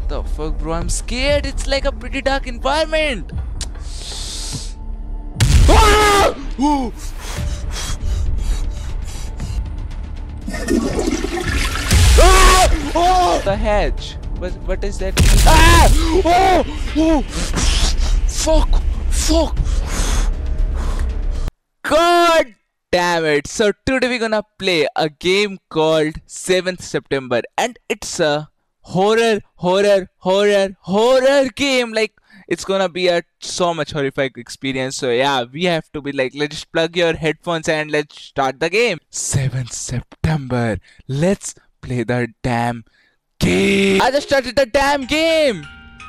the fuck, bro? I'm scared. It's like a pretty dark environment. Ah! Ooh. Ah! Oh! The hedge. What is that? Ah! Oh! Oh! Fuck! Fuck! God damn it! So today we're gonna play a game called 7th September, and it's a horror game. Like, it's gonna be a so much horrific experience. So yeah, we have to be like, let's just plug your headphones and let's start the game. 7th September. Let's play the damn game. I just started the damn game.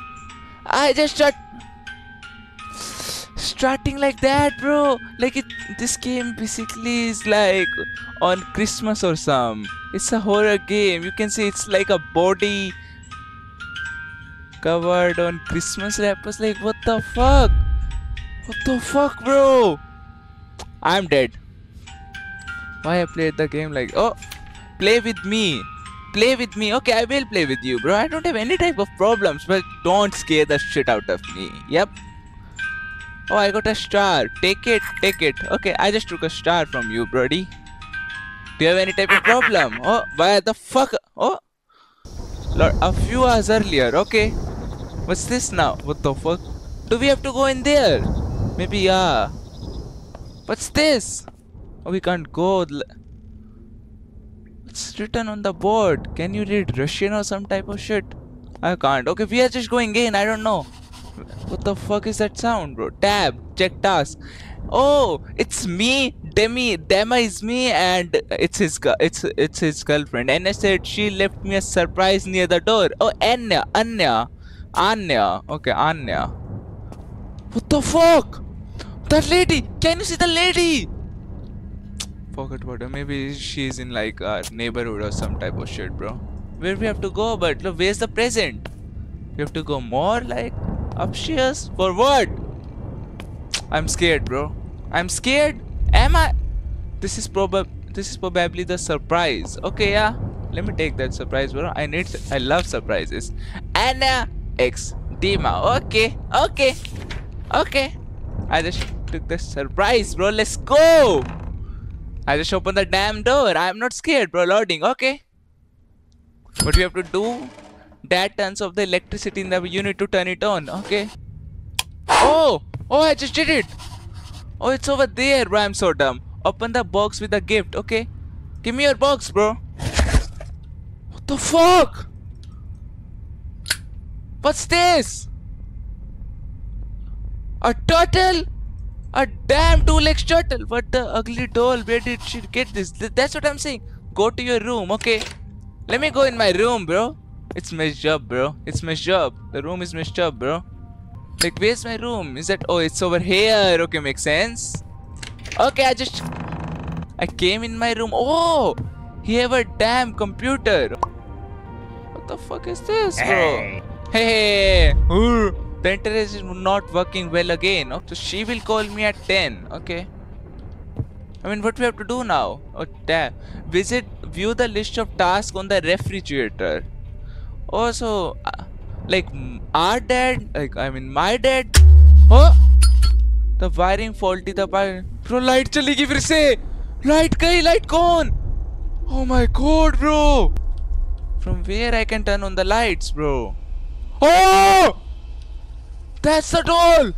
Starting like that, bro. Like, this game basically is like on Christmas or some. It's a horror game. You can see it's like a body covered on Christmas wrappers. Like, what the fuck? What the fuck, bro? I'm dead. Why I played the game like, oh, play with me. Play with me. Okay, I will play with you, bro. I don't have any type of problems, but don't scare the shit out of me. Yep. Oh, I got a star. Take it, take it. Okay, I just took a star from you, brody. Do you have any type of problem? Oh, why the fuck? Oh, Lord, a few hours earlier. Okay. What's this now? What the fuck? Do we have to go in there? Maybe, yeah. What's this? Oh, we can't go. It's written on the board. Can you read Russian or some type of shit? I can't. Okay, we are just going in. I don't know. What the fuck is that sound, bro? Tab. Check task. Oh, it's me. Dema is me, and it's his girlfriend. And I said she left me a surprise near the door. Oh, Anya. Okay, Anya. What the fuck? That lady. Can you see the lady? Forget about her. Maybe she's in like a neighborhood or some type of shit, bro. Where we have to go? But look, where's the present? We have to go more like upstairs. For what? I'm scared, bro. I'm scared. Am I? This is probably the surprise. Okay, yeah. Let me take that surprise, bro. I love surprises. Anna X Dima. Okay. I just took the surprise, bro. Let's go. I just opened the damn door. I'm not scared, bro. Loading. Okay. What we have to do? That turns off the electricity in the unit to turn it on. Okay. Oh, I just did it. Oh, it's over there, bro. I'm so dumb. Open the box with a gift. Okay. Give me your box, bro. What the fuck? What's this? A turtle? A damn 2-legged turtle. What the ugly doll? Where did she get this? That's what I'm saying. Go to your room. Okay. Let me go in my room, bro. It's messed up, bro. It's messed up. The room is messed up, bro. Like, where's my room? Is that... Oh, it's over here. Okay, makes sense. Okay, I came in my room. Oh! He have a damn computer. What the fuck is this, bro? Hey! The internet is not working well again. So she will call me at 10. Okay. I mean, what we have to do now? Oh, damn. View the list of tasks on the refrigerator. Also, like, our dad, like, I mean, my dad. Oh, the wiring faulty. Bro, light चली गई फिर से. Light गई, light gone. Oh my god, bro. From where I can turn on the lights, bro? Oh, that's the doll.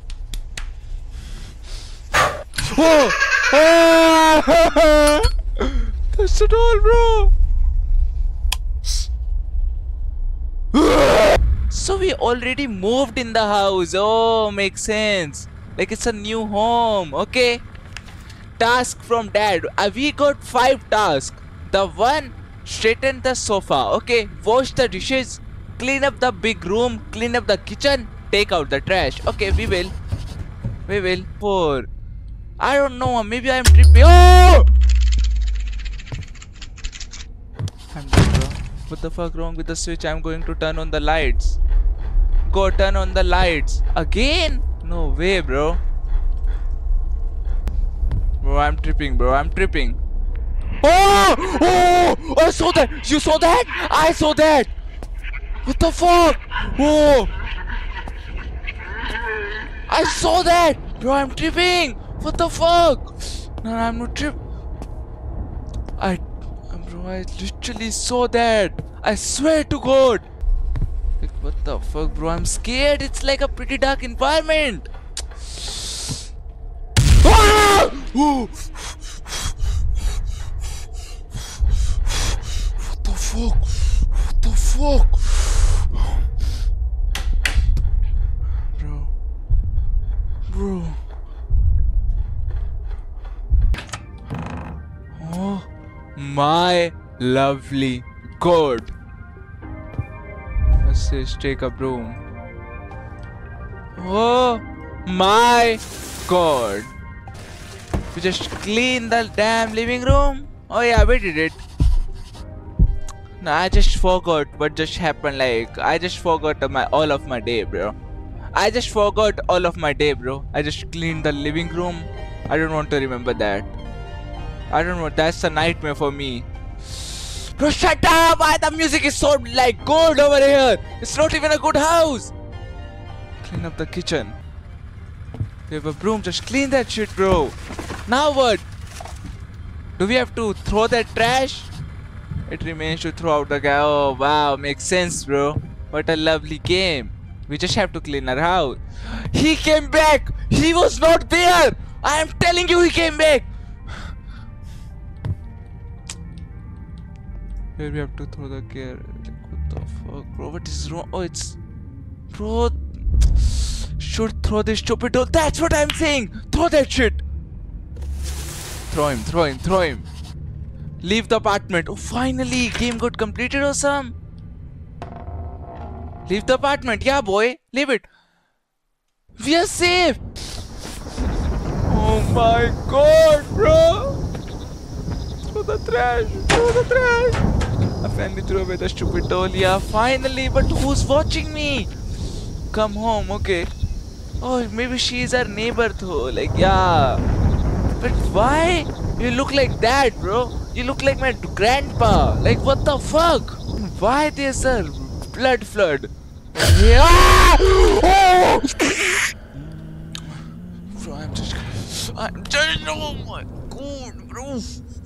Oh, that's the doll, bro. So we already moved in the house. Oh, makes sense. Like, it's a new home. Okay. Task from dad. We got 5 tasks. The one, straighten the sofa. Okay. Wash the dishes. Clean up the big room. Clean up the kitchen. Take out the trash. Okay, we will. 4. I don't know. Maybe I'm tripping. Oh! I'm dead, bro. What the fuck wrong with the switch? I'm going to turn on the lights. Go turn on the lights. Again? No way, bro. Bro, I'm tripping, bro. I'm tripping. Oh! I saw that! You saw that? I saw that! What the fuck? Whoa! I saw that! Bro, I'm tripping! What the fuck? No, I'm not tripping. Bro, I literally saw that. I swear to God. Like, what the fuck, bro? I'm scared. It's like a pretty dark environment. Ah! Oh! What the fuck? What the fuck? Bro. Oh my lovely God. Let's just take a broom. Oh my God. We just clean the damn living room. Oh yeah, we did it. No, I just forgot what just happened. Like, I just forgot all of my day, bro. I just forgot all of my day, bro. I just cleaned the living room. I don't want to remember that. I don't know. That's a nightmare for me. Bro, shut up! Why the music is so like good over here? It's not even a good house. Clean up the kitchen. We have a broom. Just clean that shit, bro. Now what? Do we have to throw that trash? It remains to throw out the guy. Oh wow, makes sense, bro. What a lovely game. We just have to clean our house. He came back! He was not there! I am telling you, he came back! Where we have to throw the gear. What the fuck, bro? What is wrong? Oh, it's... Bro... Should throw this stupid door. That's what I'm saying! Throw that shit! Throw him, throw him, throw him. Leave the apartment. Oh, finally! Game got completed or some? Leave the apartment. Yeah, boy. Leave it. We are safe. Oh my God, bro. Throw the trash. Throw the trash. I finally threw away the stupid doll. Yeah, finally. But who's watching me? Come home. Okay. Oh, maybe she is our neighbor though. Like, yeah. But why? You look like that, bro. You look like my grandpa. Like, what the fuck? Why there's a blood flood? Yeah! Oh! Bro, I'm just oh my God, bro.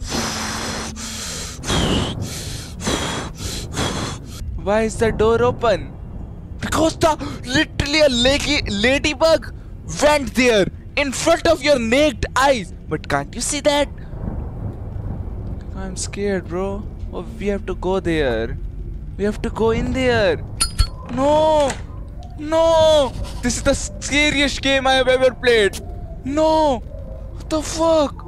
Why is the door open? Because literally a ladybug went there in front of your naked eyes. But can't you see that? I'm scared, bro. Oh, we have to go there. We have to go in there. No! No! This is the scariest game I have ever played. No! What the fuck?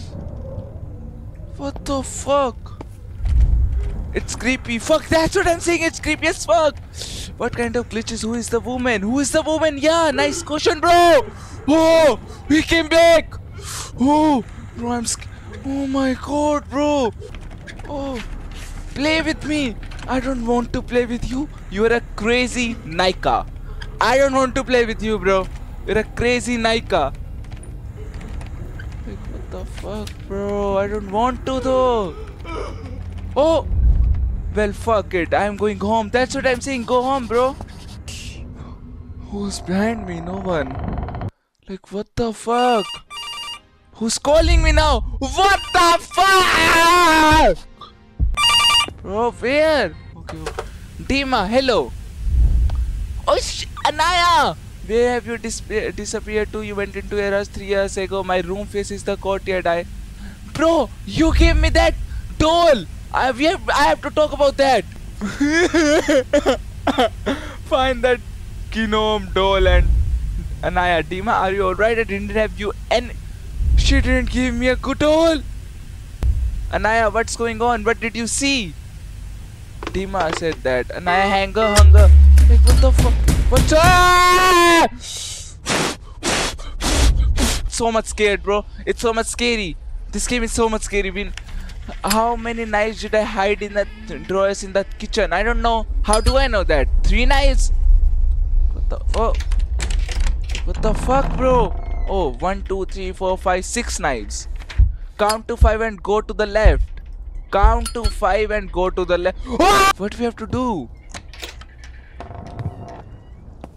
What the fuck? It's creepy. Fuck, that's what I'm saying. It's creepy as fuck. What kind of glitches? Who is the woman? Who is the woman? Yeah, nice question, bro. Oh, he came back. Oh, bro, I'm scared. Oh my God, bro. Oh, play with me. I don't want to play with you. You're a crazy Nika. I don't want to play with you, bro. You're a crazy Nika. Like, what the fuck, bro? I don't want to though. Oh, well, fuck it. I'm going home. That's what I'm saying. Go home, bro. Who's behind me? No one. Like, what the fuck? Who's calling me now? What the fuck? Bro, where? Okay. Dima, hello. Oh, Anaya! Where have you disappeared to? You went into Eras 3 years ago. My room faces the courtyard. Bro, you gave me that doll. I have to talk about that. Find that Gnome doll and Anaya. Dima, are you alright? I didn't have you and she didn't give me a good doll. Anaya, what's going on? What did you see? Dima said that. Anaya, hunger. Like, what the fuck? What's up? So much scared, bro. It's so much scary. This game is so much scary. How many knives did I hide in the drawers in the kitchen? I don't know. How do I know that? 3 knives? What the? Oh. What the fuck, bro? Oh, 1, 2, 3, 4, 5, 6 knives. Count to 5 and go to the left. Count to 5 and go to the left. Ah! What we have to do?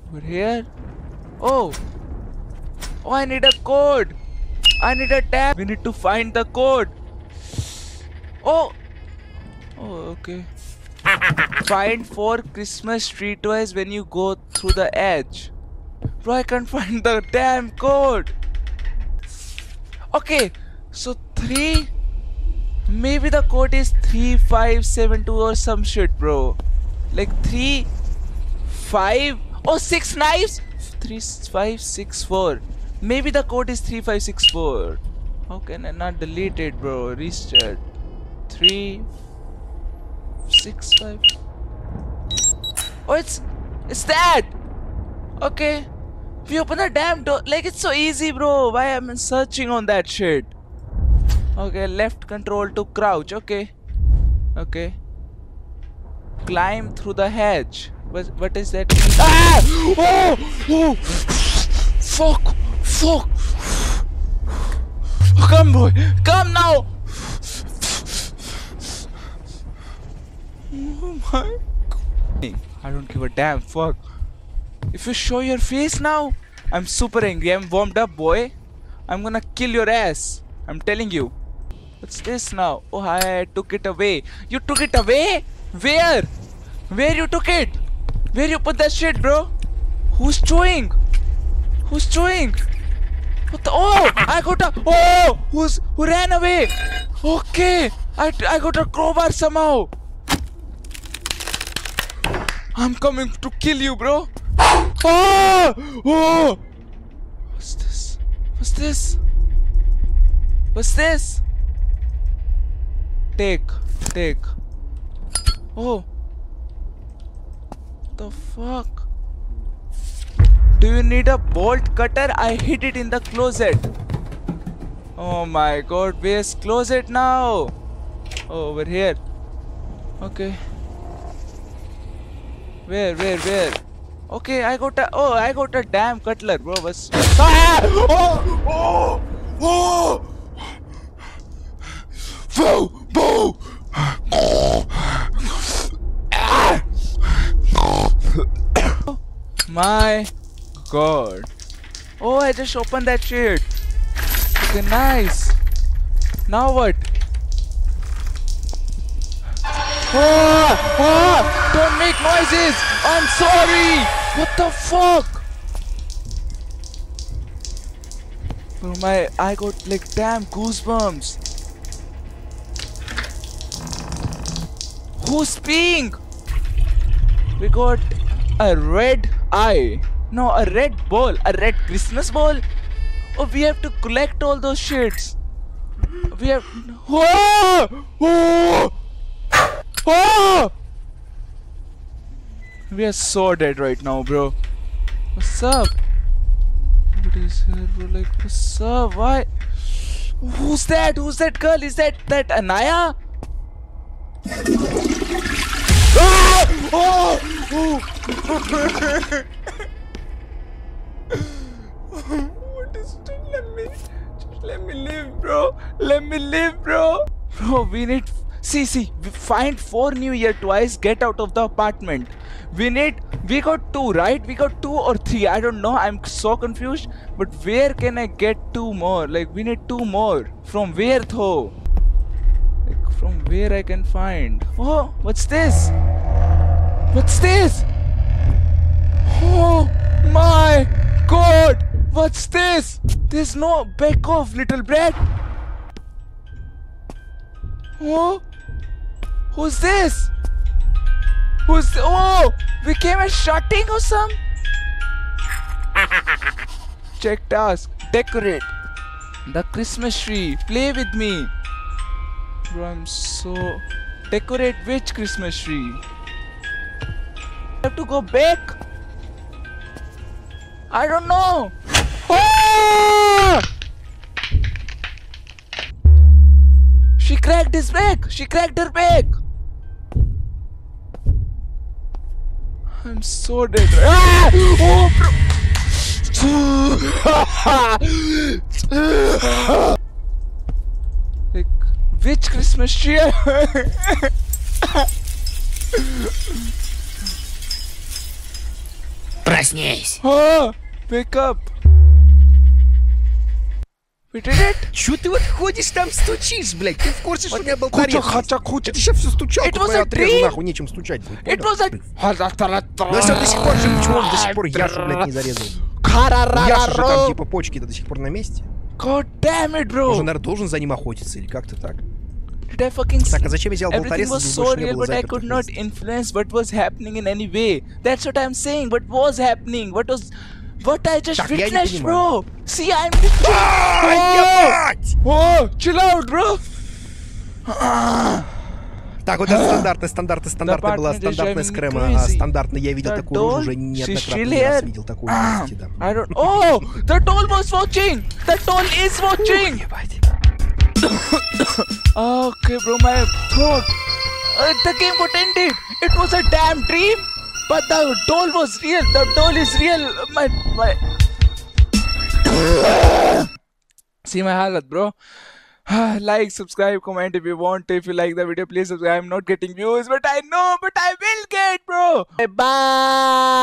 Over here. Oh. Oh, I need a code. I need a tab. We need to find the code. Oh. Oh, okay. Find 4 Christmas tree toys when you go through the edge. Bro, I can't find the damn code. Okay, so 3. Maybe the code is 3572 or some shit, bro. Like 3, 5. Oh, 6 knives. 3564. Maybe the code is 3564. How can I not delete it, bro? Restart. 3, 6, 5. Oh, it's that. Okay, we open the damn door. Like, it's so easy, bro. Why am I searching on that shit? Okay, left control to crouch. Okay, okay. Climb through the hedge. What is that? Ah! Oh! Oh! Fuck! Fuck! Come, boy! Come now! Oh my God. I don't give a damn. Fuck. If you show your face now, I'm super angry. I'm warmed up, boy. I'm gonna kill your ass. I'm telling you. What's this now? Oh, I took it away. You took it away? Where? Where you took it? Where you put that shit, bro? Who's chewing? Who's chewing? What the? Oh, I got a. Oh, who ran away? Okay, I got a crowbar somehow. I'm coming to kill you, bro. Oh, oh. What's this? What's this? What's this? Take. Oh. The fuck? Do you need a bolt cutter? I hid it in the closet. Oh my God, where's closet now? Oh, over here. Okay. Where? Okay, I got a damn cutler, bro. Bas. Ah! Oh! Boo! My God. Oh, I just opened that shit. Okay, nice. Now what? Don't make noises. I'm sorry. What the fuck? Bro, I got like damn goosebumps. Who's peeing? We got a red eye. No, a red ball. A red Christmas ball. Oh, we have to collect all those shits. We have. We are so dead right now, bro. What's up? Nobody's here, bro. Like, what's up? Why? Who's that? Who's that girl? Is that Anaya? What is it? Let me live, bro. Let me live, bro. Bro, we need. See. We find 4 New Year toys. Get out of the apartment. We got 2, right? We got 2 or 3. I don't know. I'm so confused. But where can I get 2 more? Like, we need 2 more. From where, though? Like, from where I can find? Oh, what's this? What's this? Oh my God! What's this? There's no back off, little brat. Oh, who's this? Oh, we came as shooting or some? Check task. Decorate the Christmas tree. Play with me. Bro, I'm so. Decorate which Christmas tree? I have to go back. I don't know. Oh! She cracked his back. She cracked her back. I'm so dead. Ah! Oh, bro. Like, which Christmas tree? Проснись. Wake up. We did it. Чё ты вот ходишь там стучишь, блядь? Ты в курсе, что у меня был порез? Хача-хуча. Ты сейчас все стучал, It тут was твоя a отреза, dream. нахуй, нечем стучать. It was a... Ну если он до сих пор жив, почему он до сих пор Яшу, блядь, не зарезал? Яша же там, типа, почки-то до сих пор на месте. God damn it, bro. Он же, наверное, должен за ним охотиться, или как-то так. Did I fucking Так, а зачем я взял Everything болторез, was если so больше не real, было but I запертых could not мест? influence what was happening in any way. That's what I'm saying. What was happening? What I just Так, я не witnessed, понимаю. bro. See, I'm literally... Ебать! Oh, chill out, bro. Так, вот это стандартная была, Apartment is стандартная driving me скрэма. crazy. Стандартно я видел The такую рожу doll, уже she's неоднократно, still не раз here. видел такую новости, да. I don't... Oh, the doll was watching. The doll is watching. Ебать. Okay, bro, my throat. The game got ended. It was a damn dream. But the doll was real. The doll is real. My... See my halat, bro. Like, subscribe, comment if you want. If you like the video, please subscribe. I'm not getting views, but I know, but I will get, bro. Bye.